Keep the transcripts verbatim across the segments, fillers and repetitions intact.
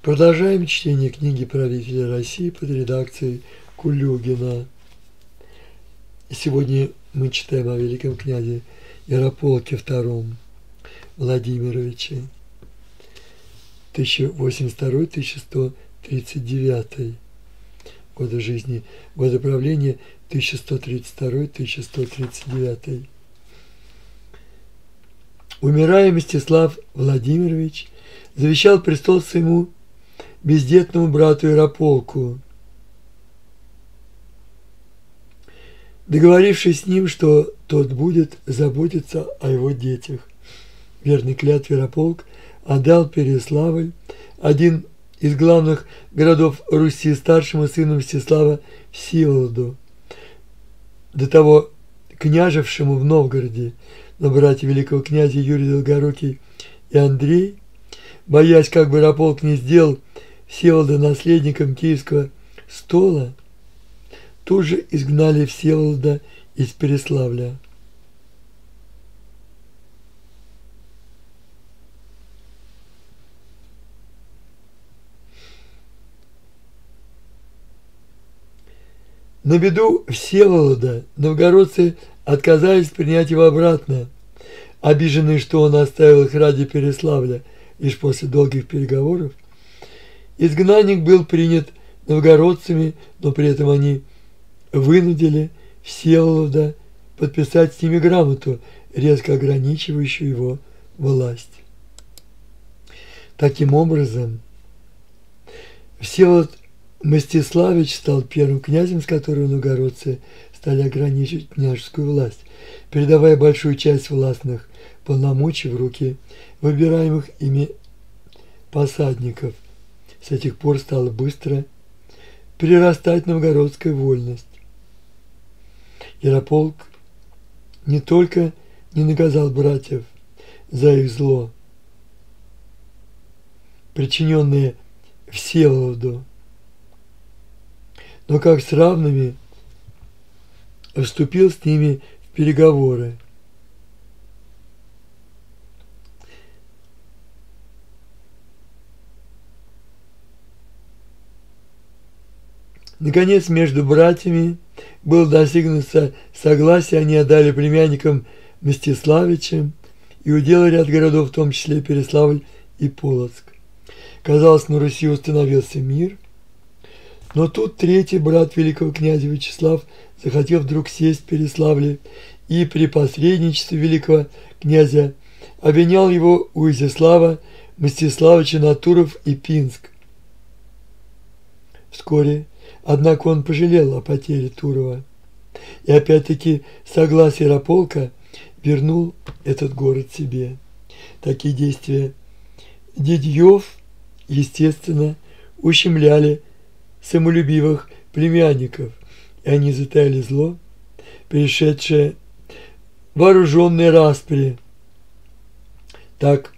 Продолжаем чтение книги правителя России под редакцией Кулюгина. Сегодня мы читаем о великом князе Ярополке втором Владимировиче, тысяча восемьдесят второй — тысяча сто тридцать девятый годы жизни, годы правления тысяча сто тридцать второй — тысяча сто тридцать девятый. Умирая, Мстислав Владимирович завещал престол своему бездетному брату Ярополку, договорившись с ним, что тот будет заботиться о его детях. Верный клятве Ярополк отдал Переславль, один из главных городов Руси, старшему сыну Мстислава Всеволоду, до того княжевшему в Новгороде, но братья великого князя Юрий Долгорукий и Андрей, боясь, как бы Ярополк не сделал Всеволода наследником Киевского стола, тут же изгнали Всеволода из Переславля. На беду Всеволода новгородцы отказались принять его обратно, обиженные, что он оставил их ради Переславля. Лишь после долгих переговоров изгнанник был принят новгородцами, но при этом они вынудили Всеволода подписать с ними грамоту, резко ограничивающую его власть. Таким образом, Всеволод Мстиславич стал первым князем, с которого новгородцы стали ограничивать княжескую власть, передавая большую часть властных полномочий в руки выбираемых ими посадников. С этих пор стала быстро прирастать новгородская вольность. Ярополк не только не наказал братьев за их зло, причиненное Всеволоду, но как с равными вступил с ними в переговоры. Наконец, между братьями было достигнуто согласие, они отдали племянникам Мстиславича и удел ряд городов, в том числе Переславль и Полоцк. Казалось, на Руси установился мир, но тут третий брат великого князя Вячеслав захотел вдруг сесть в Переславле и при посредничестве великого князя обвинял его у Изяслава Мстиславича на Туров и Пинск. Вскоре, однако, он пожалел о потере Турова и опять-таки согласие Ярополка вернул этот город себе. Такие действия дядьев, естественно, ущемляли самолюбивых племянников, и они затаили зло, перешедшее вооруженные распри. Так,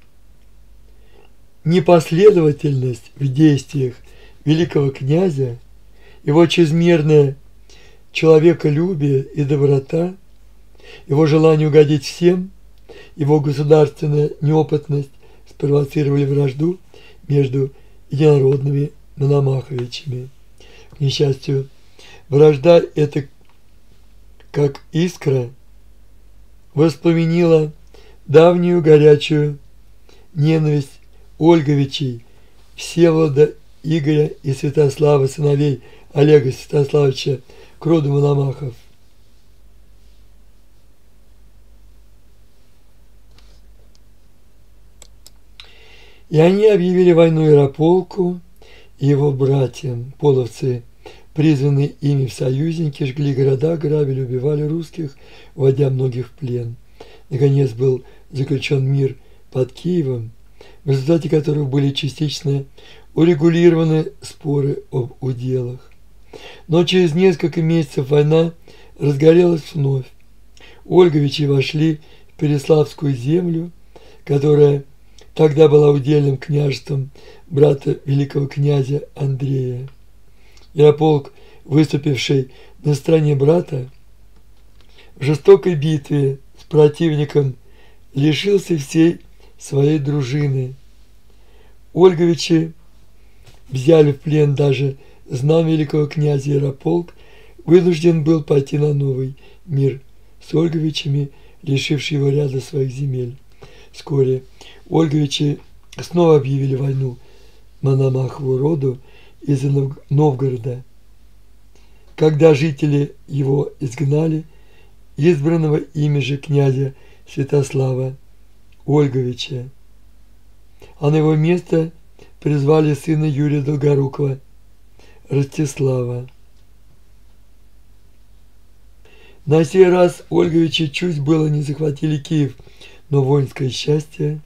непоследовательность в действиях великого князя, его чрезмерное человеколюбие и доброта, его желание угодить всем, его государственная неопытность спровоцировали вражду между единородными Мономаховичами. К несчастью, вражда эта, как искра, воспламенила давнюю горячую ненависть Ольговичей, Всеволода, Игоря и Святослава, сыновей Олега Святославича, к роду Мономахов. И они объявили войну Ярополку и его братьям. Половцы, призванные ими в союзники, жгли города, грабили, убивали русских, уводя многих в плен. Наконец был заключен мир под Киевом, в результате которого были частично урегулированы споры об уделах. Но через несколько месяцев война разгорелась вновь. Ольговичи вошли в Переславскую землю, которая тогда была удельным княжеством брата великого князя Андрея. Ярополк, выступивший на стороне брата, в жестокой битве с противником лишился всей своей дружины. Ольговичи взяли в плен даже знамя великого князя, Ярополк вынужден был пойти на новый мир с Ольговичами, лишивший его ряда своих земель. Вскоре Ольговичи снова объявили войну Мономахову роду из Новгорода. Когда жители его изгнали, избранного ими же князя Святослава Ольговича, а на его место призвали сына Юрия Долгорукова, Ростислава. На сей раз Ольговичи чуть было не захватили Киев, но воинское счастье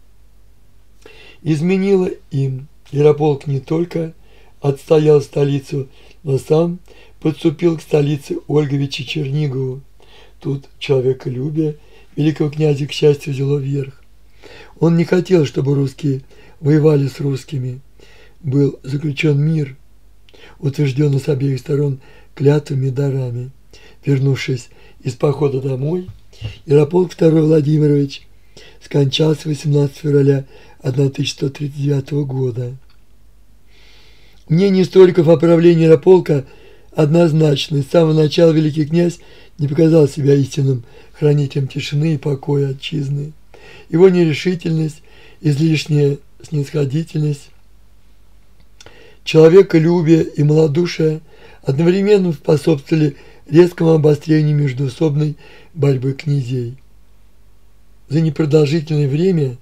изменило им. Ярополк не только отстоял столицу, но сам подступил к столице Ольговича Чернигову. Тут человеколюбие великого князя, к счастью, взяло верх. Он не хотел, чтобы русские воевали с русскими. Был заключен мир, утвержденный с обеих сторон клятвами и дарами. Вернувшись из похода домой, Ярополк второй Владимирович скончался восемнадцатого февраля тысяча сто тридцать девятого года. Мнение историков о правлении Ярополка однозначно. С самого начала великий князь не показал себя истинным хранителем тишины и покоя отчизны. Его нерешительность, излишняя снисходительность, человеколюбие и малодушие одновременно способствовали резкому обострению междоусобной борьбы князей. За непродолжительное время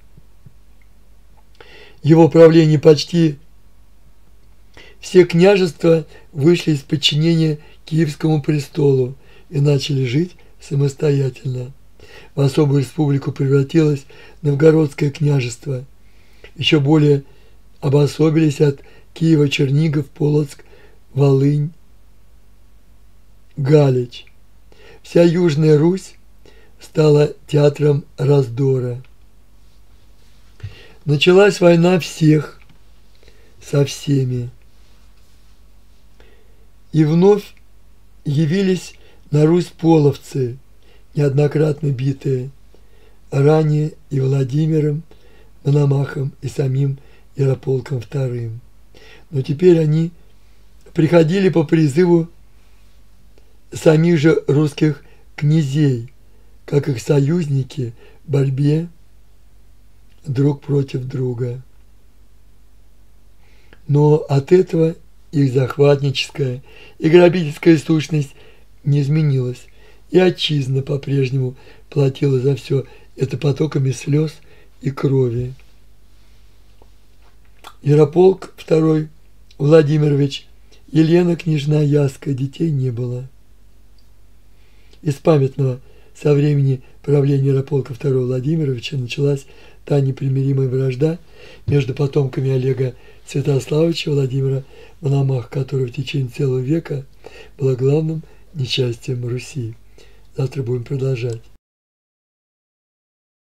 его правления почти все княжества вышли из подчинения Киевскому престолу и начали жить самостоятельно. В особую республику превратилось Новгородское княжество. Еще более обособились от Киева Чернигов, Полоцк, Волынь, Галич. Вся Южная Русь стала театром раздора. Началась война всех со всеми. И вновь явились на Русь половцы, неоднократно битые ранее и Владимиром Мономахом, и самим Ярополком вторым. Но теперь они приходили по призыву самих же русских князей, как их союзники в борьбе друг против друга. Но от этого их захватническая и грабительская сущность не изменилась, и отчизна по-прежнему платила за все это потоками слез и крови. Ярополк второй Владимирович, Елена княжна Яская, детей не было. Из памятного со времени правления Ярополка второго Владимировича началась та непримиримая вражда между потомками Олега Святославовича Владимира Мономаха, который в течение целого века была главным несчастьем Руси. Завтра будем продолжать.